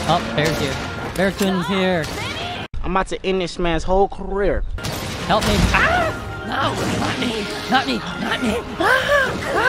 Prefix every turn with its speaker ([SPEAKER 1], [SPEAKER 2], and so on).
[SPEAKER 1] Oh, Bear's here. Bearcoon's here.
[SPEAKER 2] I'm about to end this man's whole career.
[SPEAKER 1] Help me. Ah! No, not me. Not me. Not me. Ah!